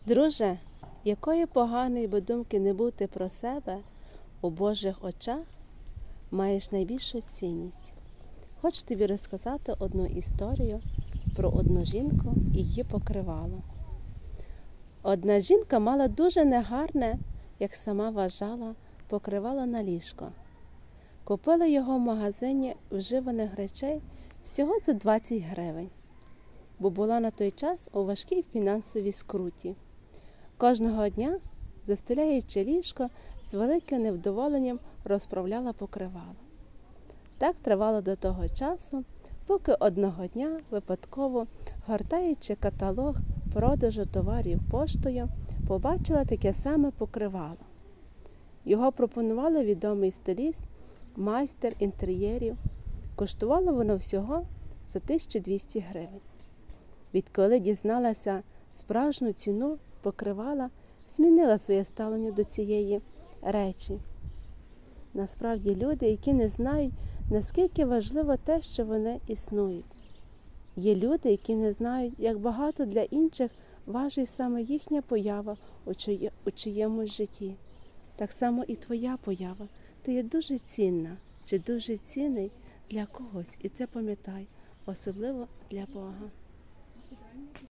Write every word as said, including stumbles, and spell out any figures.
Друже, якої поганої би думки не бути про себе, у Божих очах маєш найбільшу цінність. Хочу тобі розказати одну історію про одну жінку і її покривало. Одна жінка мала дуже негарне, як сама вважала, покривало на ліжко. Купила його в магазині вживаних речей всього за двадцять гривень, бо була на той час у важкій фінансовій скруті. Кожного дня, застеляючи ліжко, з великим невдоволенням розправляла покривало. Так тривало до того часу, поки одного дня, випадково, гортаючи каталог продажу товарів поштою, побачила таке саме покривало. Його пропонували відомий стиліст, майстер інтер'єрів. Коштувало воно всього за тисячу двісті гривень. Відколи дізналася справжню ціну покривала, змінила своє ставлення до цієї речі. Насправді люди, які не знають, наскільки важливо те, що вони існують. Є люди, які не знають, як багато для інших важить саме їхня поява у, чиє, у чиємусь житті. Так само і твоя поява. Ти є дуже цінна чи дуже цінний для когось. І це пам'ятай, особливо для Бога.